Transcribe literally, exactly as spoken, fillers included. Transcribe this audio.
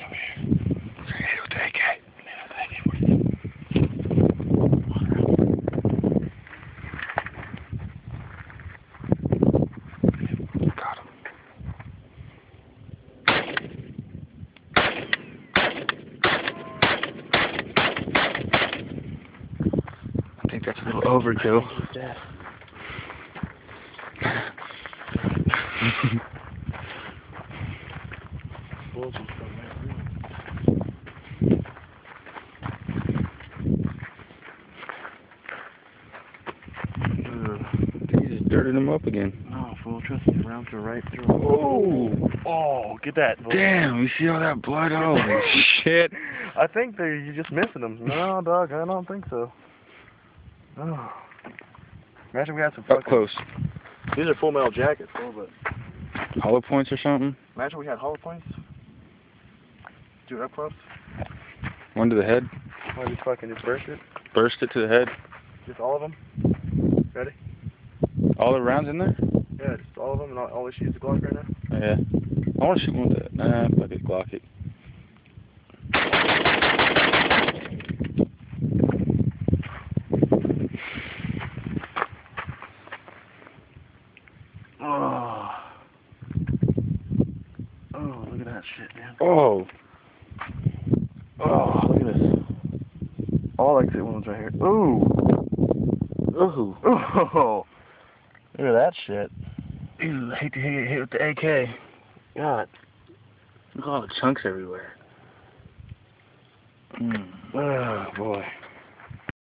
Hit it with the A K. Got him. I think that's a little overkill. He just dirted him up again. No, full trust me, round to right through. Oh! Oh, get that. Boy. Damn, you see all that blood? Holy shit. I think they you're just missing them. No, dog, I don't think so. Oh. Imagine we had some Up fucking... close. These are full metal jackets, though, but... Hollow points or something? Imagine we had hollow points. Dude, up close. One to the head. Why just fucking just burst it? Burst it to the head. Just all of them? Ready? All the rounds in there? Yeah, just all of them, and all, all we shoot is the Glock right now? Oh, yeah. I want to shoot one with that. Nah, fuck it, Glock it. Oh. Oh, look at that shit, man. Oh. Oh, look at this. All exit wounds right here. Ooh. Ooh. Oh. Look at that shit. Ew, I hate to hit, hit with the A K. God. Look at all the chunks everywhere. Mm. Oh, boy.